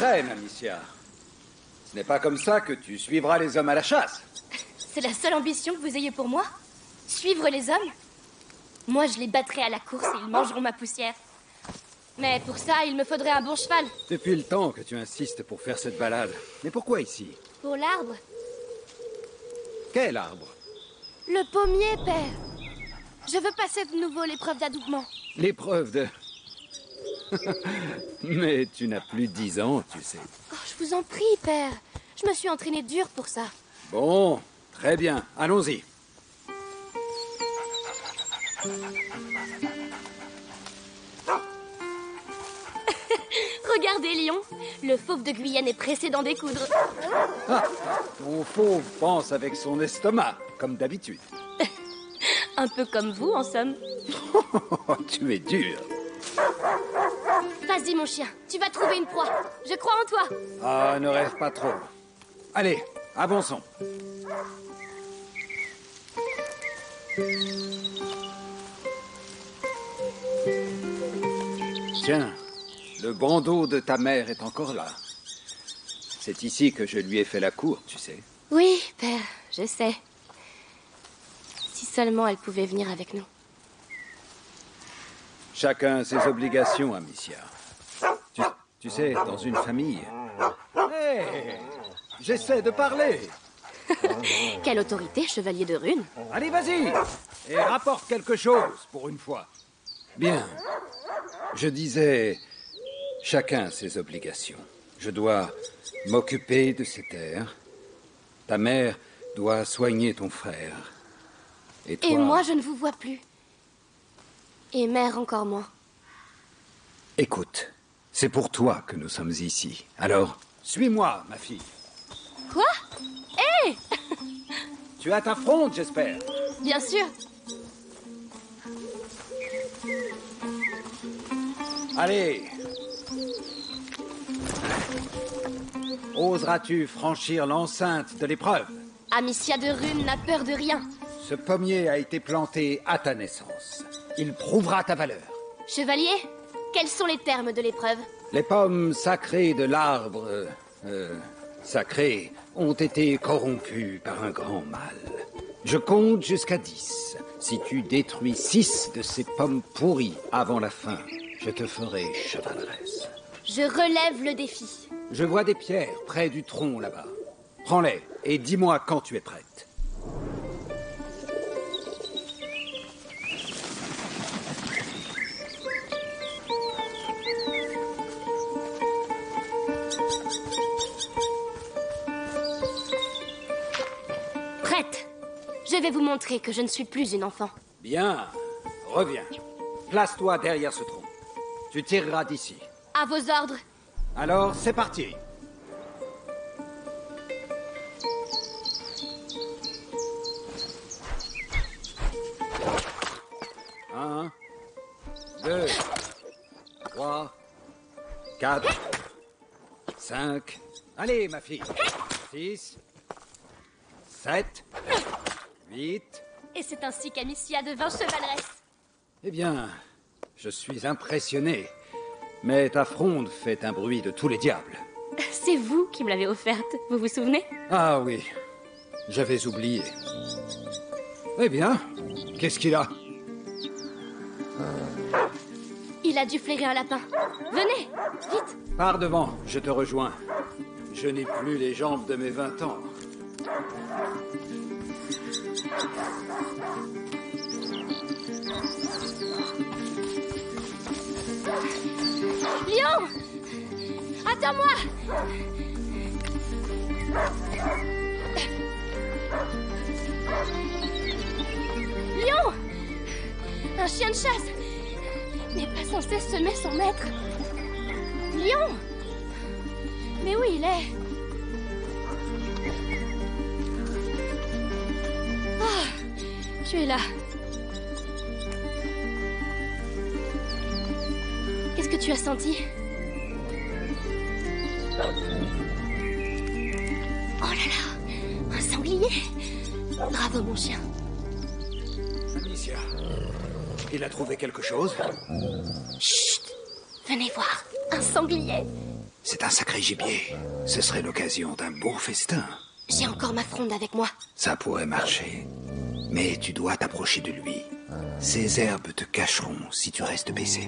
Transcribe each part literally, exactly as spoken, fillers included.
t'entraînes, Amicia. Ce n'est pas comme ça que tu suivras les hommes à la chasse. C'est la seule ambition que vous ayez pour moi? Suivre les hommes? Moi, je les battrai à la course et ils mangeront ma poussière. Mais pour ça, il me faudrait un bon cheval. Depuis le temps que tu insistes pour faire cette balade. Mais pourquoi ici? Pour l'arbre. Quel arbre? Le pommier, père. Je veux passer de nouveau l'épreuve d'adoubement. L'épreuve de... Mais tu n'as plus dix ans, tu sais. Oh, je vous en prie, père. Je me suis entraîné dur pour ça. Bon, très bien. Allons-y. Regardez, Lion. Le fauve de Guyenne est pressé d'en découdre. Ah, ton fauve pense avec son estomac, comme d'habitude. Un peu comme vous, en somme. Tu es dur. Vas-y, mon chien. Tu vas trouver une proie. Je crois en toi. Ah, ne rêve pas trop. Allez, avançons. Tiens, le bandeau de ta mère est encore là. C'est ici que je lui ai fait la cour, tu sais. Oui, père, je sais. Si seulement elle pouvait venir avec nous. Chacun ses obligations, Amicia. Tu, tu sais, dans une famille... Hé, hey, j'essaie de parler. Quelle autorité, chevalier de Rune. Allez, vas-y, et rapporte quelque chose, pour une fois. Bien. Je disais, chacun ses obligations. Je dois m'occuper de ces terres. Ta mère doit soigner ton frère. Et toi... Et moi, je ne vous vois plus. Et mère encore moins. Écoute, c'est pour toi que nous sommes ici. Alors, suis-moi, ma fille. Quoi? Hé hey. Tu as ta fronde, j'espère. Bien sûr. Allez. Oseras-tu franchir l'enceinte de l'épreuve? Amicia de Rune n'a peur de rien. Ce pommier a été planté à ta naissance. Il prouvera ta valeur. Chevalier, quels sont les termes de l'épreuve? Les pommes sacrées de l'arbre euh, euh, sacré ont été corrompues par un grand mal. Je compte jusqu'à dix. Si tu détruis six de ces pommes pourries avant la fin, je te ferai chevaleresse. Je relève le défi. Je vois des pierres près du tronc là-bas. Prends-les et dis-moi quand tu es prête. Prête. Je vais vous montrer que je ne suis plus une enfant. Bien. Reviens. Place-toi derrière ce tronc. Tu tireras d'ici. À vos ordres. Alors, c'est parti. Un, deux, trois, quatre, cinq. Allez, ma fille. Six, sept, huit. Et c'est ainsi qu'Amicia devint chevaleresse. Eh bien, je suis impressionné. Mais ta fronde fait un bruit de tous les diables. C'est vous qui me l'avez offerte, vous vous souvenez? Ah oui, j'avais oublié. Eh bien, qu'est-ce qu'il a? Il a dû flairer un lapin. Venez, vite. Pars devant, je te rejoins. Je n'ai plus les jambes de mes vingt ans. Lion! Attends-moi! Lion! Un chien de chasse n'est pas censé semer son maître. Lion! Mais où il est? Ah, tu es là. Qu'est-ce que tu as senti? Oh là là! Un sanglier! Bravo, mon chien. Amicia, il a trouvé quelque chose? Chut! Venez voir. Un sanglier. C'est un sacré gibier. Ce serait l'occasion d'un beau festin. J'ai encore ma fronde avec moi. Ça pourrait marcher. Mais tu dois t'approcher de lui. Ces herbes te cacheront si tu restes baissé.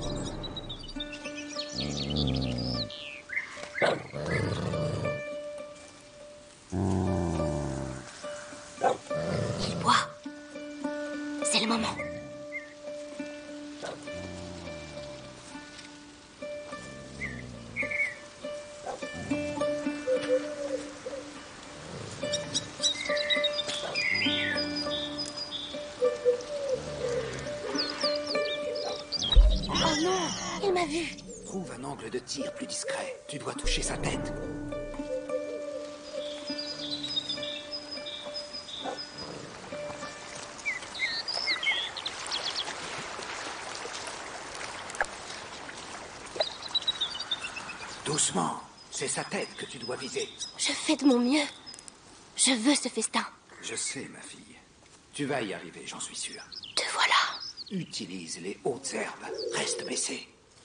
Il boit. C'est le moment. Oh non, il m'a vu. Trouve un angle de tir plus discret. Tu dois toucher sa tête. Doucement. C'est sa tête que tu dois viser. Je fais de mon mieux. Je veux ce festin. Je sais, ma fille. Tu vas y arriver, j'en suis sûr. Te voilà. Utilise les hautes herbes. Reste baissé.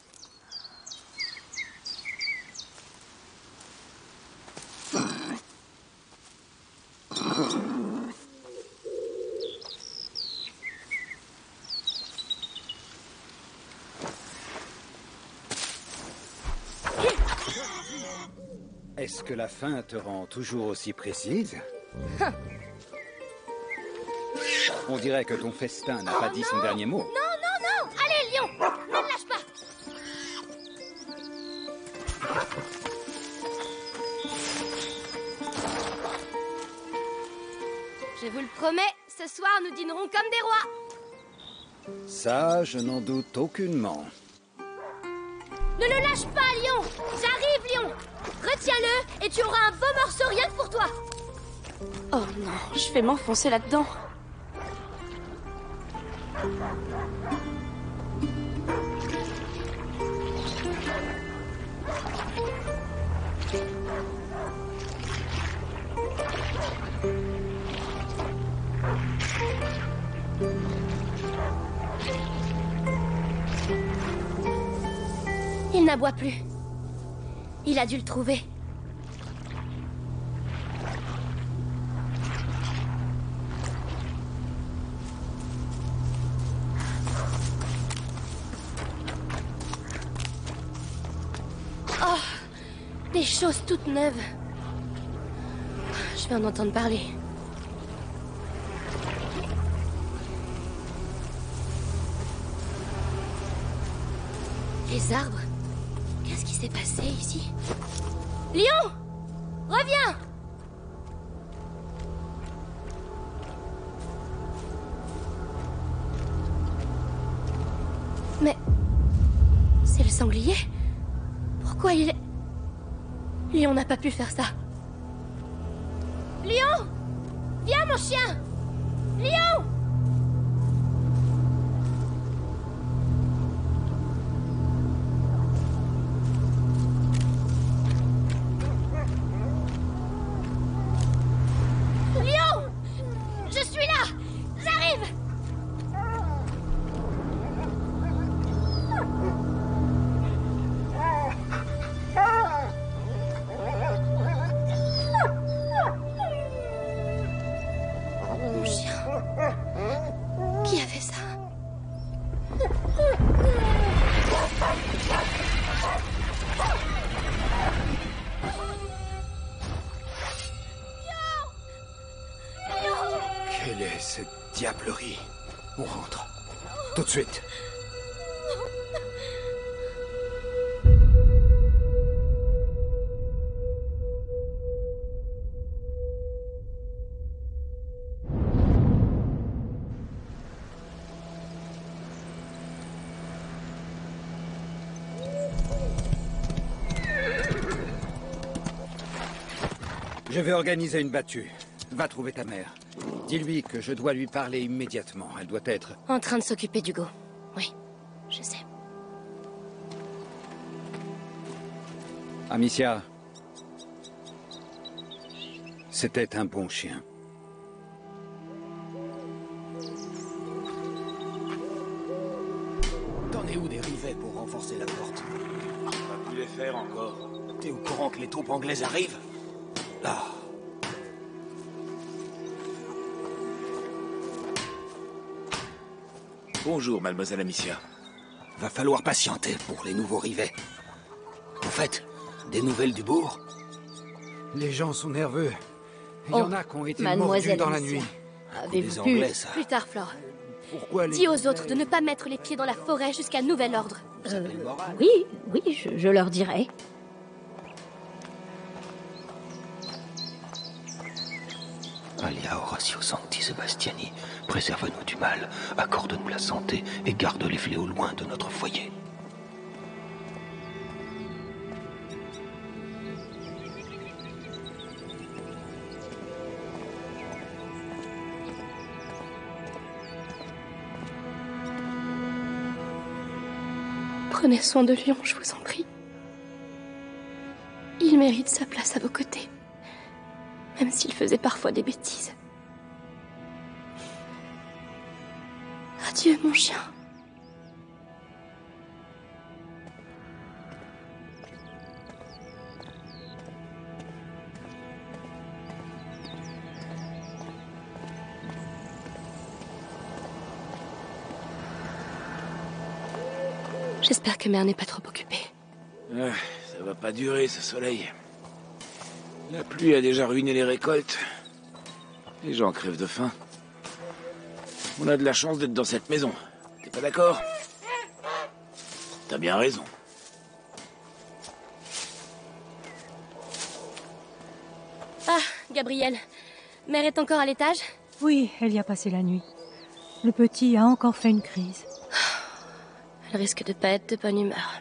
Est-ce que la faim te rend toujours aussi précise? On dirait que ton festin n'a pas dit son dernier mot. Non, non, non. Allez, lion. Ne me lâche pas. Je vous le promets, ce soir, nous dînerons comme des rois. Ça, je n'en doute aucunement. Ne le lâche pas, lion. J'arrive, lion. Retiens-le et tu auras un beau morceau rien que pour toi. Oh non, je vais m'enfoncer là-dedans. Il n'aboie plus. Il a dû le trouver. Oh, des choses toutes neuves. Je vais en entendre parler. Les arbres? Qu'est-ce qui s'est passé ici? Lion! Reviens! Mais... c'est le sanglier? Pourquoi il est... Lion n'a pas pu faire ça. Lion! Viens, mon chien! Lion! Lion! Je suis là! J'arrive! Mon chien. Qui a fait ça? Quelle est cette diablerie? On rentre. Tout de suite. Je vais organiser une battue. Va trouver ta mère. Dis-lui que je dois lui parler immédiatement. Elle doit être... En train de s'occuper d'Hugo. Oui, je sais. Amicia. C'était un bon chien. T'en es où des rivets pour renforcer la porte? On a pu vais faire encore? T'es au courant que les troupes anglaises arrivent? Ah. Bonjour, mademoiselle Amicia. Va falloir patienter pour les nouveaux rivets. En fait, des nouvelles du bourg? Les gens sont nerveux. Il y Oh, en a qui ont été mademoiselle mordus dans la Amicia. nuit. Avez-vous Des pu... Anglais, ça. Plus tard, Flore. Pourquoi les... Dis aux autres de ne pas mettre les pieds dans la forêt jusqu'à nouvel ordre. Euh, oui, oui, je, je leur dirai. Alia Horatio Sancti Sebastiani, préserve-nous du mal, accorde-nous la santé et garde les fléaux loin de notre foyer. Prenez soin de Lion, je vous en prie. Il mérite sa place à vos côtés, même s'il faisait parfois des bêtises. Adieu, mon chien. J'espère que Mère n'est pas trop occupée. Ah, ça va pas durer, ce soleil. La pluie a déjà ruiné les récoltes. Les gens crèvent de faim. On a de la chance d'être dans cette maison. T'es pas d'accord? T'as bien raison. Ah, Gabriel. Mère est encore à l'étage? Oui, elle y a passé la nuit. Le petit a encore fait une crise. Elle risque de pas être de bonne humeur.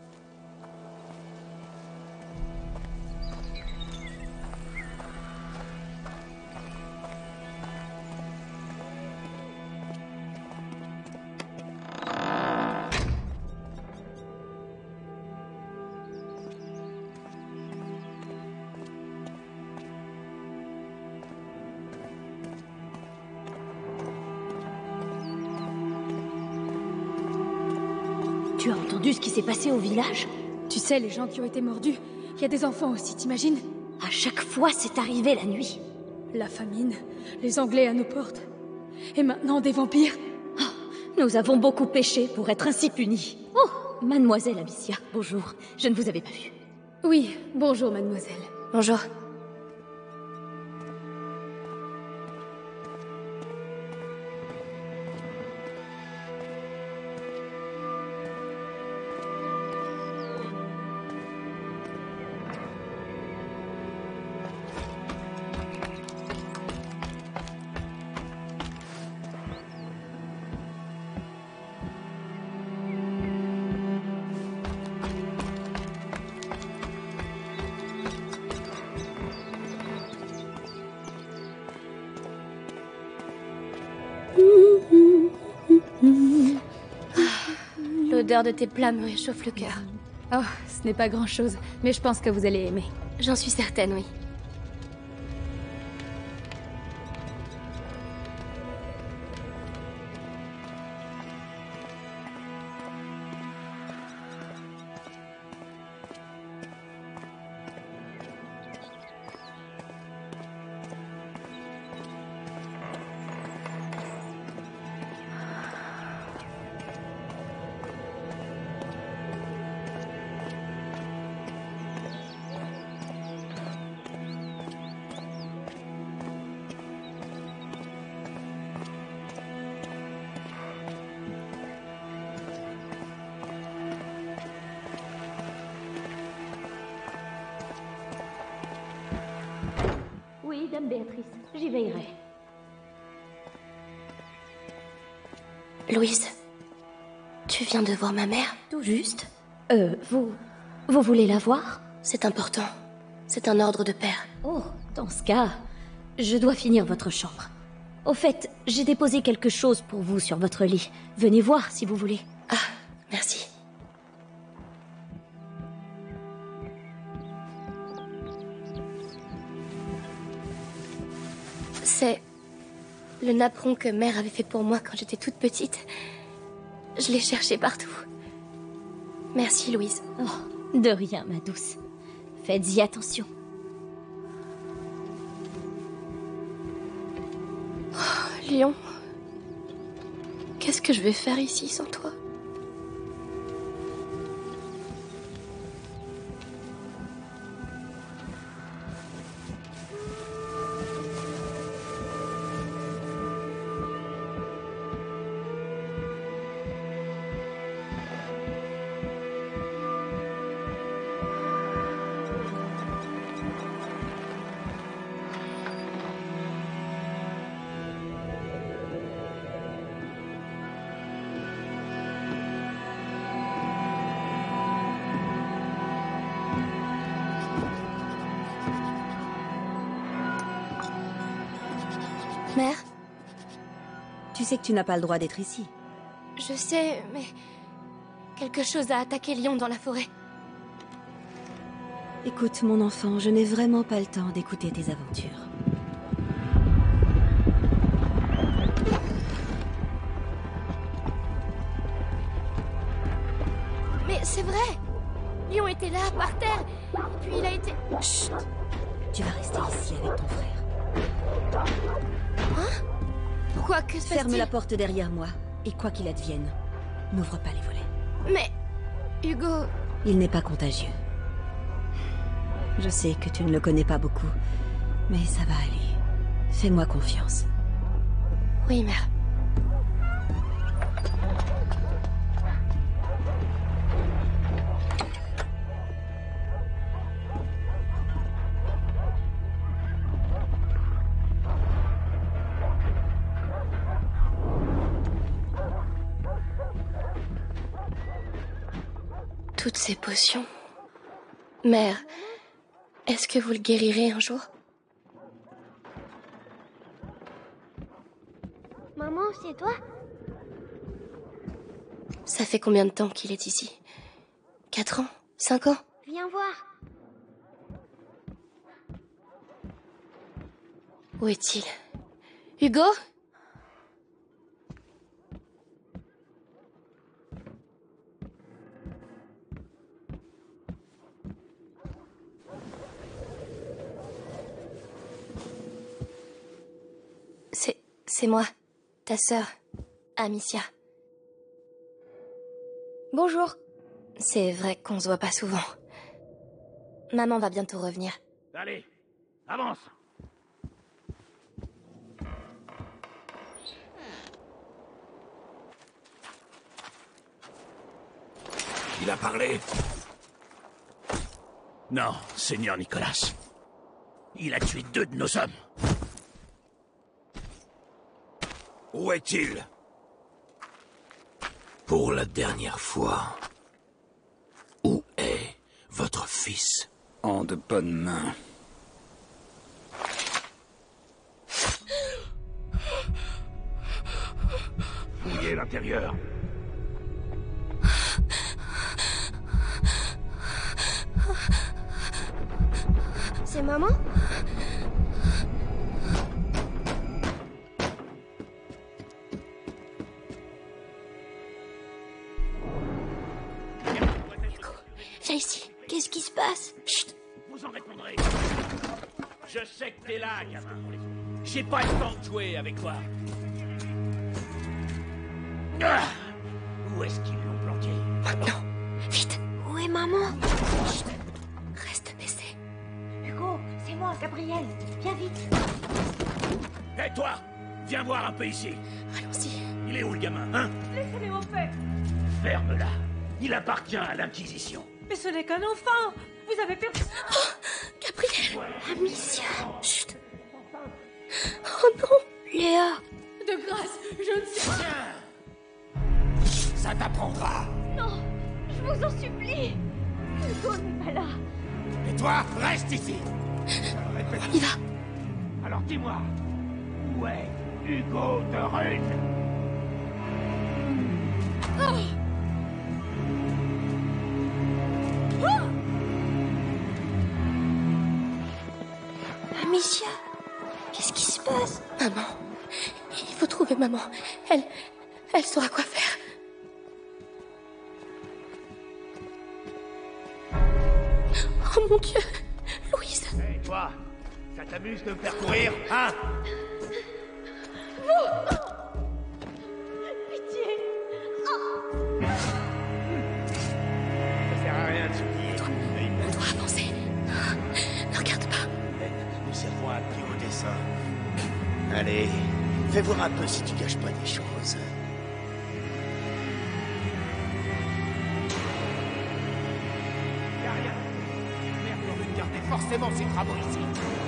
Tu as entendu ce qui s'est passé au village? Tu sais, les gens qui ont été mordus, il y a des enfants aussi, t'imagines? À chaque fois, c'est arrivé la nuit. La famine, les Anglais à nos portes. Et maintenant, des vampires. Oh, nous avons beaucoup péché pour être ainsi punis. Oh, mademoiselle Amicia, bonjour. Je ne vous avais pas vue. Oui, bonjour, mademoiselle. Bonjour. L'odeur de tes plats me réchauffe le cœur. Oh, ce n'est pas grand-chose, mais je pense que vous allez aimer. J'en suis certaine, oui. Oui, dame Béatrice, j'y veillerai. Louise, tu viens de voir ma mère? Tout juste. Euh, vous... vous voulez la voir? C'est important. C'est un ordre de père. Oh, dans ce cas, je dois finir votre chambre. Au fait, j'ai déposé quelque chose pour vous sur votre lit. Venez voir si vous voulez. Ah, merci. C'est le napperon que mère avait fait pour moi quand j'étais toute petite. Je l'ai cherché partout. Merci, Louise. Oh, De rien, ma douce. Faites-y attention. Oh, Lion. Qu'est-ce que je vais faire ici sans toi? Mère? Tu sais que tu n'as pas le droit d'être ici. Je sais, mais... quelque chose a attaqué Lion dans la forêt. Écoute, mon enfant, je n'ai vraiment pas le temps d'écouter tes aventures. Mais c'est vrai! Lion était là, par terre, et puis il a été... Chut! Tu vas rester ici avec ton frère. Hein? Pourquoi? Que se passe-t-il? Ferme la porte derrière moi, et quoi qu'il advienne, n'ouvre pas les volets. Mais... Hugo... Il n'est pas contagieux. Je sais que tu ne le connais pas beaucoup, mais ça va aller. Fais-moi confiance. Oui, mère. Toutes ces potions... Mère, est-ce que vous le guérirez un jour? Maman, c'est toi? Ça fait combien de temps qu'il est ici? Quatre ans? Cinq ans? Viens voir. Où est-il? Hugo? C'est... c'est moi, ta sœur, Amicia. Bonjour. C'est vrai qu'on se voit pas souvent. Maman va bientôt revenir. Allez, avance. Il a parlé? Non, Seigneur Nicolas. Il a tué deux de nos hommes. Où est-il? Pour la dernière fois. Où est votre fils? En de bonnes mains. Fouillez l'intérieur. C'est maman? Viens ici. Qu'est-ce qui se passe? Chut. Vous en répondrez. Je sais que t'es là, gamin. J'ai pas le temps de jouer avec toi. Ah, où est-ce qu'ils l'ont planqué? Maintenant. Vite. Où est maman? Chut. Reste baissé. Hugo, c'est moi, Gabriel. Viens vite. Hé, toi! Viens voir un peu ici. Allons-y. Il est où, le gamin, hein? Laissez-les en paix. Ferme-la. Il appartient à l'Inquisition. Mais ce n'est qu'un enfant. Vous avez perdu... Oh, Gabriel. Amicia. Chut. Oh non. Léa. De grâce, je ne sais Tiens. Ça t'apprendra. Non, je vous en supplie. Hugo n'est pas là. Et toi, reste ici. On y va. Alors dis-moi, où est Hugo de Rune? Oh. Amicia, qu'est-ce qui se passe? Maman. Il faut trouver maman. Elle... elle saura quoi faire. mon Dieu. Louise. Hé, hey, toi, ça t'amuse de me faire courir, hein? Vous. Pitié. Oh. Ça sert à rien de supplier. On doit avancer. Ne regarde pas. Nous servons à pied au dessin. Allez, fais voir un peu si tu caches pas des choses. Y'a rien. Merde, on veut garder forcément ses travaux ici.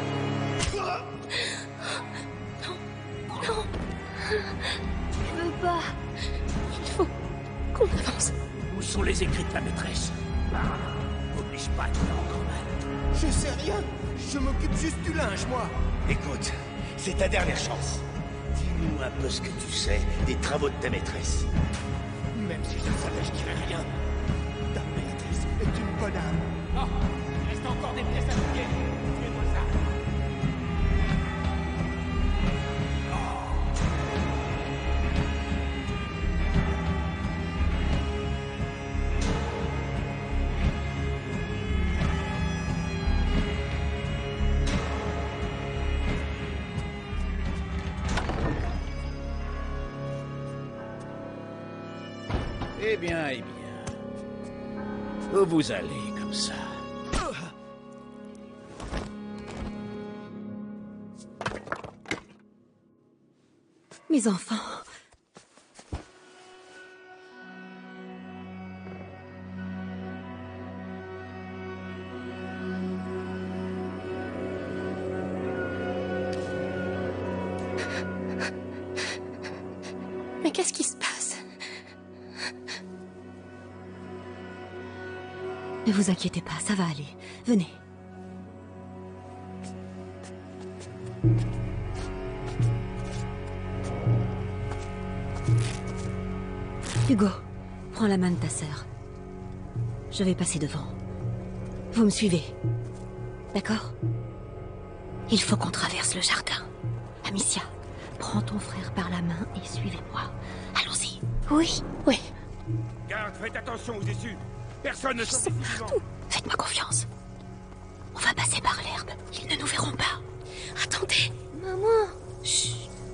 Non, non. Je veux pas. Il faut qu'on avance. Où sont les écrits de la maîtresse? Oblige pas, tu as encore mal. Je sais rien. Je m'occupe juste du linge, moi. Écoute, c'est ta dernière chance. Dis-nous un peu ce que tu sais des travaux de ta maîtresse. Même si je ne savais, je dirais rien. Ta maîtresse est une bonne âme. Oh, il reste encore des pièces à fouiller. Fais-moi ça. Eh bien, eh bien. Où vous allez comme ça? Mes enfants. Mais qu'est-ce qui se passe? Ne vous inquiétez pas, ça va aller. Venez. Hugo, prends la main de ta sœur. Je vais passer devant. Vous me suivez. D'accord? Il faut qu'on traverse le jardin. Amicia, prends ton frère par la main et suivez-moi. Allons-y. Oui, oui. Garde, faites attention aux issues. Personne ne s'en vivant. Faites-moi confiance. On va passer par l'herbe. Ils ne nous verront pas. Attendez. Maman. Chut.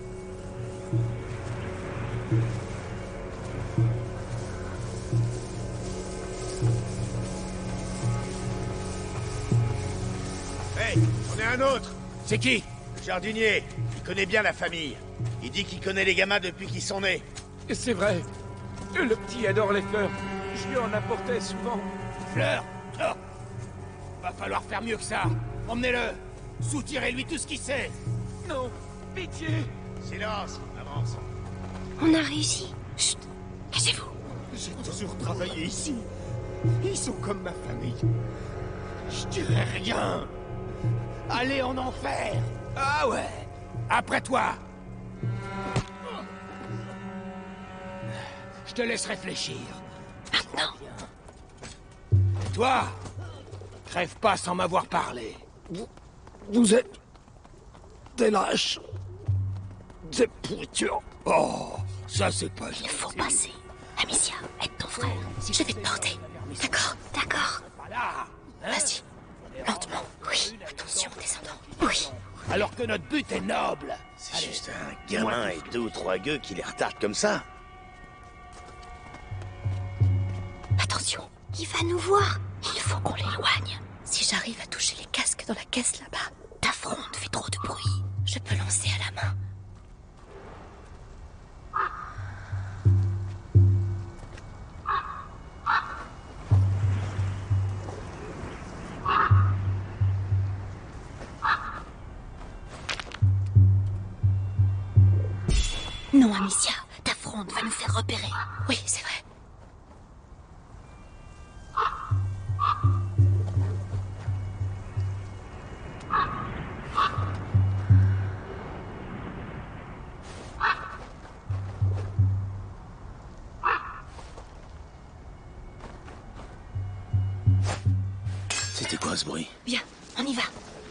Hey, on est un autre. C'est qui? Le jardinier. Il connaît bien la famille. Il dit qu'il connaît les gamins depuis qu'ils sont nés. C'est vrai. Le petit adore les fleurs. Je lui en apportais souvent. Fleurs? Oh. Va falloir faire mieux que ça. Emmenez-le. Soutirez-lui tout ce qu'il sait. Non, pitié. Silence, avance. On a réussi. Chut, cachez-vous. J'ai toujours travaillé ici. Ils sont comme ma famille. Je dirais rien. Allez en enfer. Ah ouais. Après toi. Je te laisse réfléchir. Maintenant. Et toi, crève pas sans m'avoir parlé. Vous, vous êtes des lâches. Des pourritures. Oh, ça c'est pas gentil. Il faut passer. Amicia, aide ton frère. Je vais te porter. D'accord, d'accord. Vas-y. Lentement. Oui. Attention, descendant. Oui. Alors que notre but est noble. C'est juste un gamin et deux ou trois gueux qui les retardent comme ça. Attention, il va nous voir. Il faut qu'on l'éloigne. Si j'arrive à toucher les casques dans la caisse là-bas, ta fronde fait trop de bruit. Je peux lancer à la main. Non, Amicia, ta fronde va nous faire repérer. Oui, c'est vrai. C'était quoi ce bruit? Bien, on y va.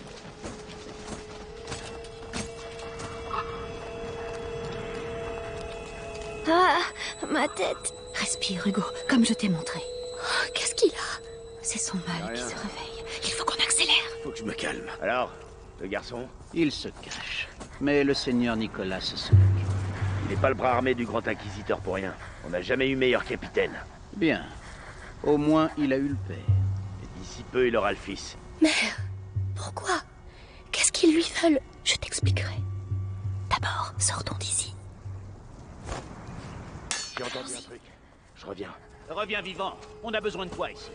Ah, ma tête. Respire, Hugo, comme je t'ai montré. Oh, qu'est-ce qu'il a? C'est son mal qui se réveille. Il faut qu'on faut que je me calme. Alors, le garçon? Il se cache. Mais le seigneur Nicolas se occupe. Il n'est pas le bras armé du grand inquisiteur pour rien. On n'a jamais eu meilleur capitaine. Bien. Au moins, il a eu le père. Et d'ici peu, il aura le fils. Mère, pourquoi? Qu'est-ce qu'ils lui veulent? Je t'expliquerai. D'abord, sortons d'ici. J'ai entendu un truc. Je reviens. Reviens vivant. On a besoin de toi ici.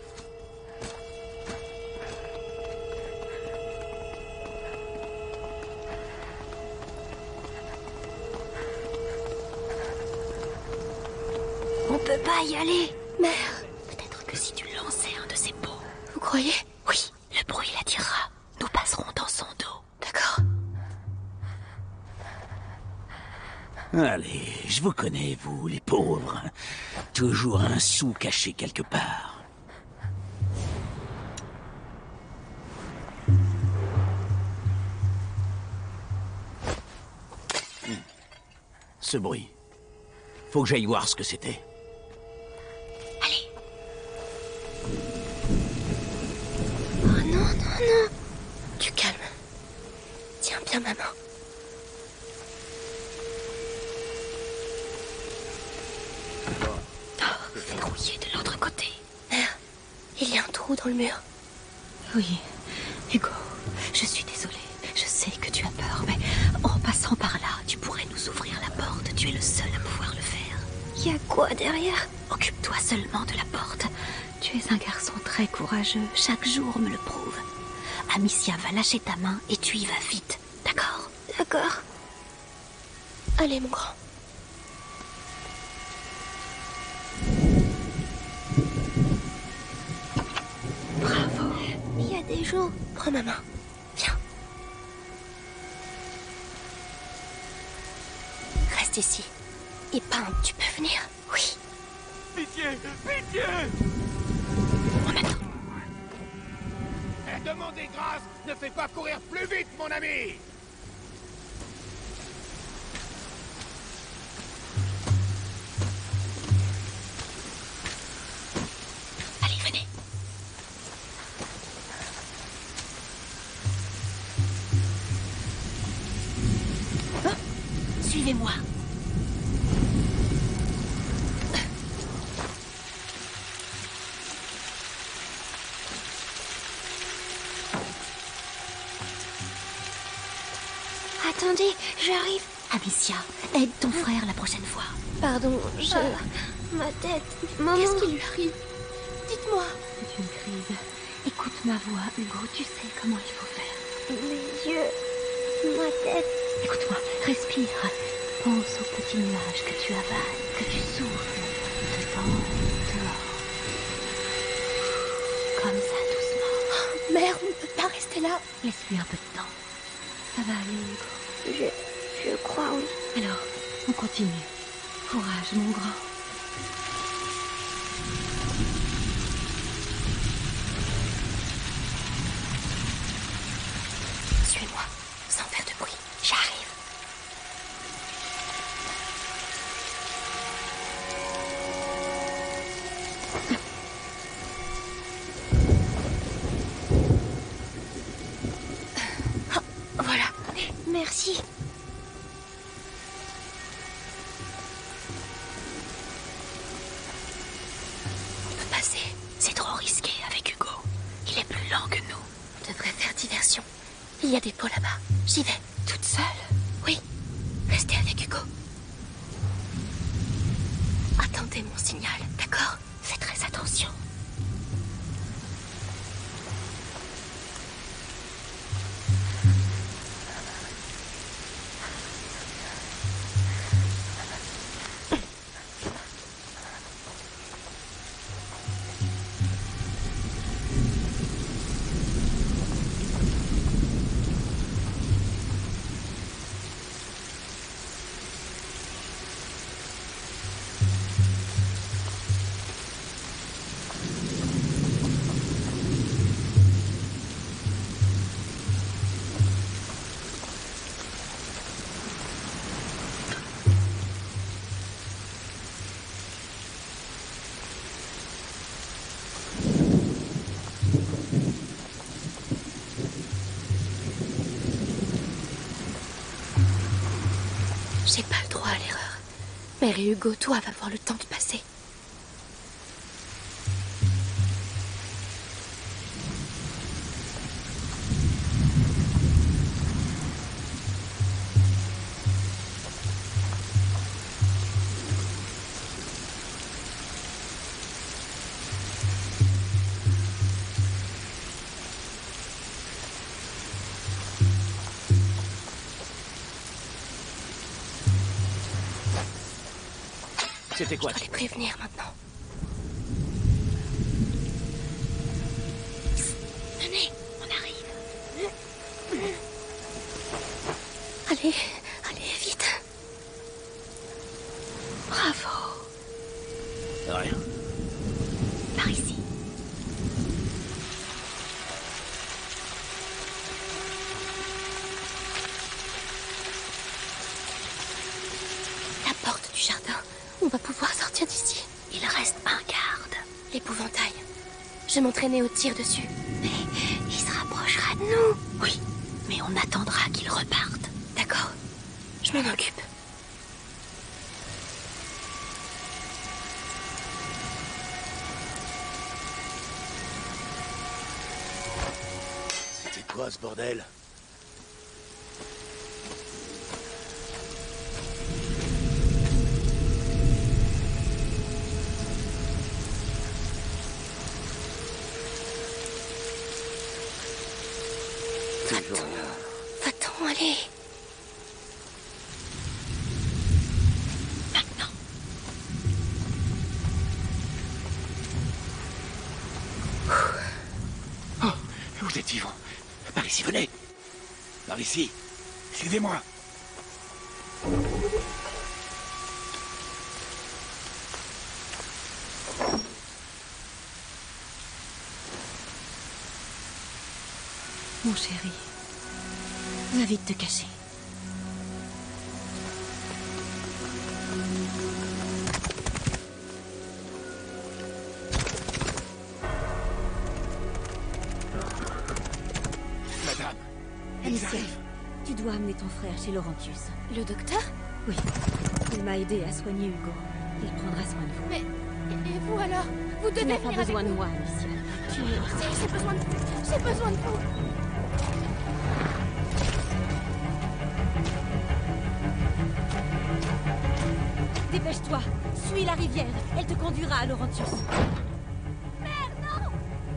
On peut pas y aller. Mère, peut-être que si tu lançais un de ces pots... Vous croyez? Oui, le bruit l'attirera. Nous passerons dans son dos. D'accord. Allez, je vous connais, vous, les pauvres. Toujours un sou caché quelque part. Hmm. Ce bruit. Faut que j'aille voir ce que c'était. Allez. Oh non, non, non. Du calme. Tiens bien ma main. Oh, verrouillé de l'autre côté. Mère, il y a un trou dans le mur. Oui, Hugo, je suis désolée. Je sais que tu as peur, mais en passant par là, tu pourrais nous ouvrir la porte. Tu es le seul à pouvoir le faire. Il y a quoi derrière? Occupe-toi seulement de la porte. Tu es un garçon très courageux. Chaque jour me le prouve. Amicia va lâcher ta main et tu y vas vite. D'accord? D'accord. Allez, mon grand. Bravo. Il y a des jours. Prends ma main. Viens. Reste ici. Et Pimp, tu peux venir? Oui. Pitié! Pitié! On attend. Demandez grâce! Ne fais pas courir plus vite, mon ami! Allez, venez. Oh, suivez-moi. Attendez, j'arrive. Amicia, aide ton frère la prochaine fois. Pardon, je... Ah, ma tête... Maman... Qu'est-ce qui lui arrive? Dites-moi. C'est une crise. Écoute ma voix, Hugo, tu sais comment il faut faire. Mes yeux... ma tête... Écoute-moi, respire. Pense aux petits nuages que tu avales, que tu souffles. Devant, dehors. Comme ça, doucement. Oh, mère, on ne peut pas rester là. Laisse-lui un peu de temps. Ça va aller, Hugo. Je... je crois, oui. Alors, on continue. Courage, mon grand. Suis-moi, sans faire de bruit. J'arrive. Oh, voilà. Merci. On peut passer. C'est trop risqué avec Hugo. Il est plus lent que nous. On devrait faire diversion. Il y a des pots là-bas. J'y vais. Toute seule? Oui. Restez avec Hugo. Attendez mon signal, d'accord? Fais très attention. J'ai pas le droit à l'erreur. Mère et Hugo doivent avoir le temps de passer. C'était quoi? Je dois les prévenir maintenant. Venez, on arrive. Allez, allez, vite. Bravo. Rien. Par ici. La porte du jardin. On va pouvoir sortir d'ici. Il reste un garde. L'épouvantail. Je m'entraînais au tir dessus. Mais il se rapprochera de nous. Oui, mais on attendra qu'il reparte. D'accord. Je m'en occupe. C'était quoi ce bordel? Va-t'en. Va-t'en, allez. Maintenant. Oh, vous êtes vivant. Par ici, venez. Par ici. Suivez-moi. Mon chéri, va vite te cacher. Madame, Amicia, tu dois amener ton frère chez Laurentius. Le docteur? Oui, il m'a aidé à soigner Hugo. Il prendra soin de vous. Mais... Et vous alors? Vous devez Tu n'as venir pas besoin avec de nous. moi, Amicia. Tu... Si, j'ai besoin de... J'ai besoin de vous. Dépêche-toi, suis la rivière. Elle te conduira à Laurentius. Merde, non!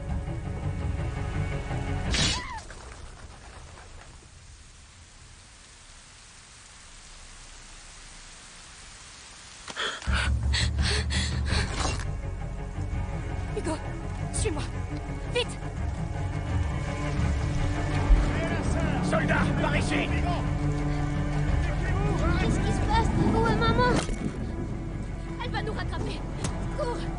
Hugo, suis-moi. Vite! Soldats, par ici! Qu'est-ce qui se passe? Où est maman? Elle va nous rattraper. Cours!